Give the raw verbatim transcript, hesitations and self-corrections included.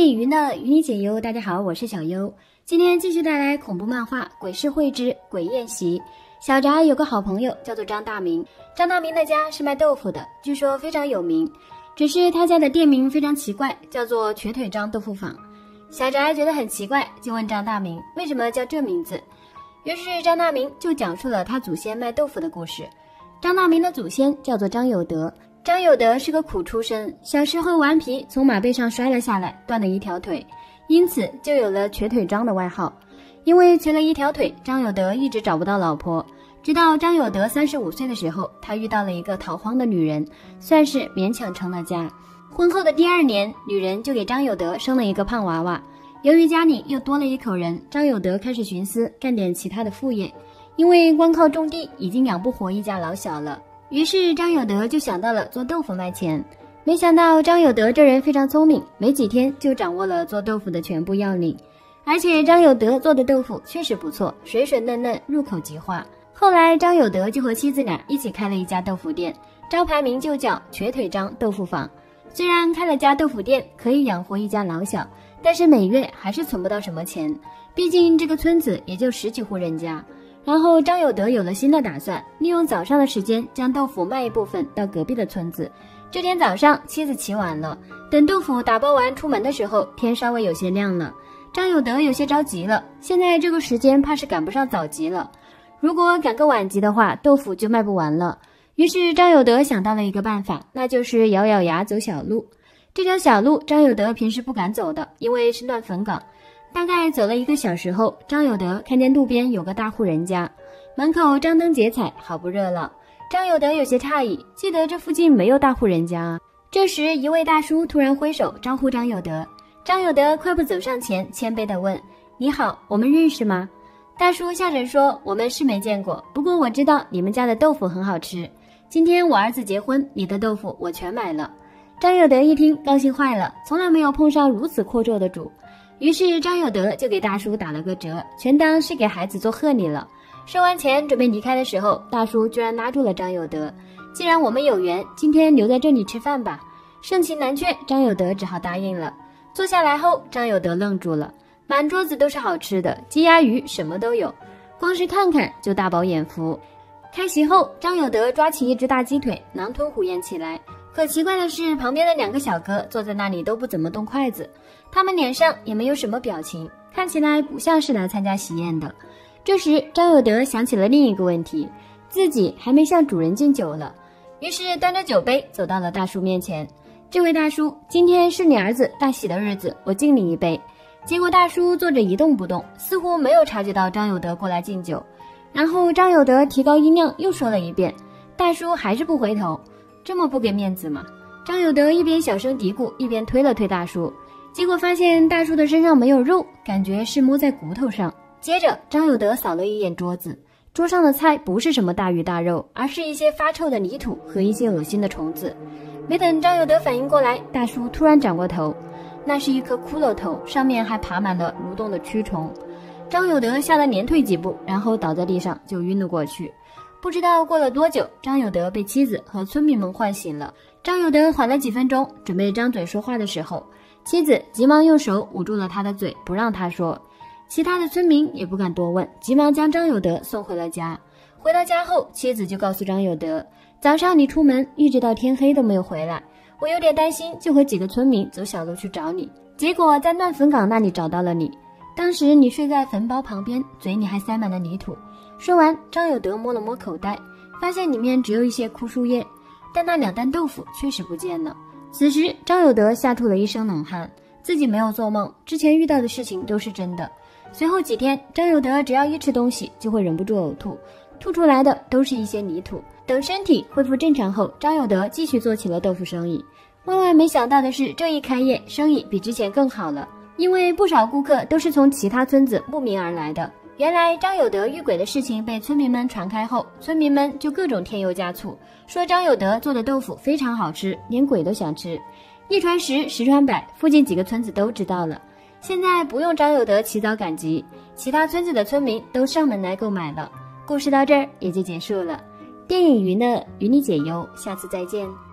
影娱乐与你解忧，大家好，我是小优。今天继续带来恐怖漫画《鬼市会之鬼宴席》。小宅有个好朋友叫做张大明，张大明的家是卖豆腐的，据说非常有名。只是他家的店名非常奇怪，叫做瘸腿张豆腐坊。小宅觉得很奇怪，就问张大明为什么叫这名字。于是张大明就讲述了他祖先卖豆腐的故事。张大明的祖先叫做张有德，张有德是个苦出身，小时候顽皮，从马背上摔了下来，断了一条腿，因此就有了瘸腿张的外号。因为瘸了一条腿，张有德一直找不到老婆，直到张有德三十五岁的时候，他遇到了一个逃荒的女人，算是勉强成了家。婚后的第二年，女人就给张有德生了一个胖娃娃。由于家里又多了一口人，张有德开始寻思干点其他的副业，因为光靠种地已经养不活一家老小了。于是张有德就想到了做豆腐卖钱。没想到张有德这人非常聪明，没几天就掌握了做豆腐的全部要领。而且张有德做的豆腐确实不错，水水嫩嫩，入口即化。后来张有德就和妻子俩一起开了一家豆腐店，招牌名就叫瘸腿张豆腐坊。虽然开了家豆腐店可以养活一家老小，但是每月还是存不到什么钱，毕竟这个村子也就十几户人家。然后张有德有了新的打算，利用早上的时间将豆腐卖一部分到隔壁的村子。这天早上妻子起晚了，等豆腐打包完出门的时候，天稍微有些亮了。张有德有些着急了，现在这个时间怕是赶不上早集了，如果赶个晚集的话，豆腐就卖不完了。于是张有德想到了一个办法，那就是咬咬牙走小路。这条小路张有德平时不敢走的，因为是乱坟岗。大概走了一个小时后，张有德看见路边有个大户人家，门口张灯结彩，好不热闹。张有德有些诧异，记得这附近没有大户人家啊。这时一位大叔突然挥手招呼张有德，张有德快步走上前，谦卑地问：你好，我们认识吗？大叔笑着说：我们是没见过，不过我知道你们家的豆腐很好吃，今天我儿子结婚，你的豆腐我全买了。张有德一听高兴坏了，从来没有碰上如此阔绰的主。于是张有德就给大叔打了个折，全当是给孩子做贺礼了。收完钱准备离开的时候，大叔居然拉住了张有德，既然我们有缘，今天留在这里吃饭吧。盛情难却，张有德只好答应了。坐下来后，张有德愣住了，满桌子都是好吃的，鸡鸭鱼什么都有，光是看看就大饱眼福。开席后，张有德抓起一只大鸡腿，狼吞虎咽起来。可奇怪的是，旁边的两个小哥坐在那里都不怎么动筷子，他们脸上也没有什么表情，看起来不像是来参加喜宴的。这时张有德想起了另一个问题，自己还没向主人敬酒了，于是端着酒杯走到了大叔面前。这位大叔，今天是你儿子大喜的日子，我敬你一杯。结果大叔坐着一动不动，似乎没有察觉到张有德过来敬酒。然后张有德提高音量又说了一遍，大叔还是不回头，这么不给面子吗？张有德一边小声嘀咕，一边推了推大叔，结果发现大叔的身上没有肉，感觉是摸在骨头上。接着张有德扫了一眼桌子，桌上的菜不是什么大鱼大肉，而是一些发臭的泥土和一些恶心的虫子。没等张有德反应过来，大叔突然转过头，那是一颗骷髅头，上面还爬满了蠕动的蛆虫。张有德吓得连退几步，然后倒在地上就晕了过去。不知道过了多久，张有德被妻子和村民们唤醒了。张有德缓了几分钟，准备张嘴说话的时候，妻子急忙用手捂住了他的嘴，不让他说。其他的村民也不敢多问，急忙将张有德送回了家。回到家后，妻子就告诉张有德，早上你出门一直到天黑都没有回来，我有点担心，就和几个村民走小路去找你，结果在乱坟岗那里找到了你。当时你睡在坟包旁边，嘴里还塞满了泥土。说完，张有德摸了摸口袋，发现里面只有一些枯树叶，但那两担豆腐确实不见了。此时张有德吓出了一身冷汗，自己没有做梦，之前遇到的事情都是真的。随后几天，张有德只要一吃东西就会忍不住呕吐，吐出来的都是一些泥土。等身体恢复正常后，张有德继续做起了豆腐生意。万万没想到的是，这一开业，生意比之前更好了，因为不少顾客都是从其他村子慕名而来的。原来张有德遇鬼的事情被村民们传开后，村民们就各种添油加醋，说张有德做的豆腐非常好吃，连鬼都想吃。一传十，十传百，附近几个村子都知道了。现在不用张有德起早赶集，其他村子的村民都上门来购买了。故事到这儿也就结束了。电影娱乐与你解忧，下次再见。